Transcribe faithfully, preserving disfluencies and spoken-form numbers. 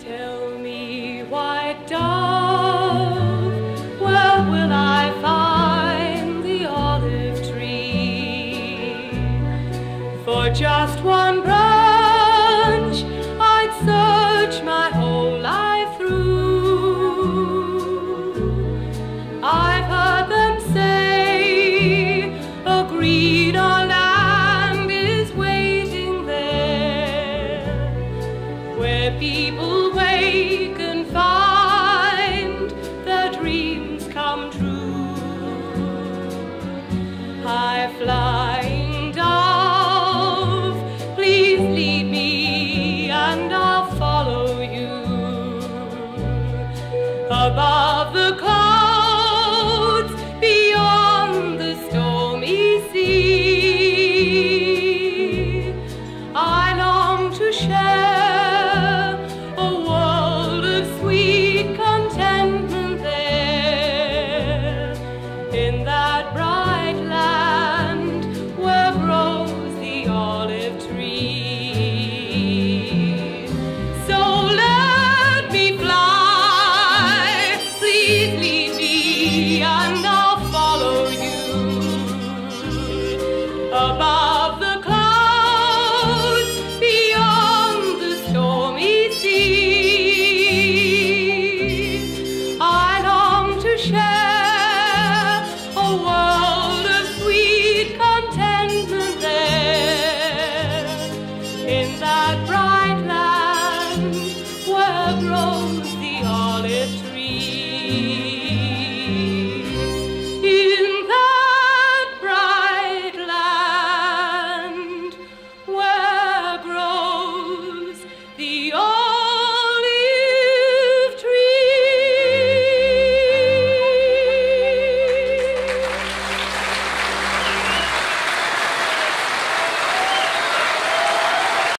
Tell me, white dove, where will I find the olive tree? For just one branch I'd search my whole life through. I've heard them say a greener land is waiting there, where people wake and find their dreams come true. High flying dove, please lead me and I'll follow you above the clouds.